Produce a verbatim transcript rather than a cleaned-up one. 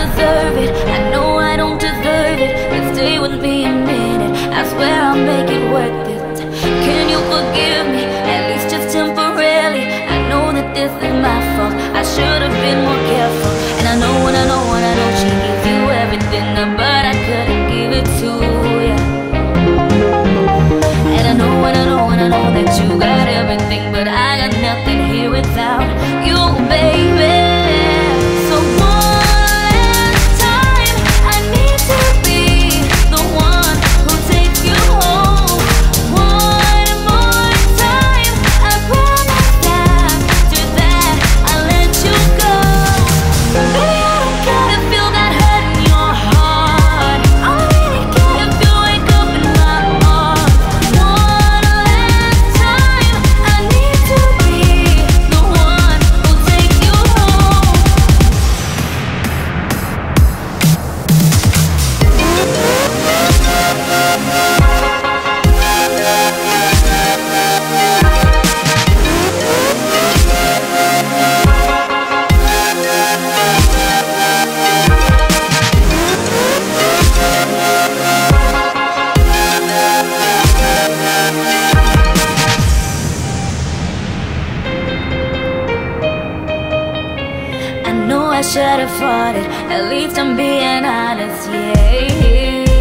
deserve it. I know I don't deserve it, but stay with me a minute. I swear I'll make it worth it. Can you forgive me, at least just temporarily? I know that this is my fault, I should have been more careful. And I know and I know and I know she gives you everything, but I couldn't give it to you. And I know and I know and I know that you got everything, but I got nothing here without you, baby. So one last time, I need to be the one who takes you home. One more time, I promise after that I'll let you go. Baby, I don't care if you got hurt in your heart. I don't really care if you wake up in my arms. One last time, I need to be the one who takes you home. I know I should have fought it, at least I'm being honest, yeah.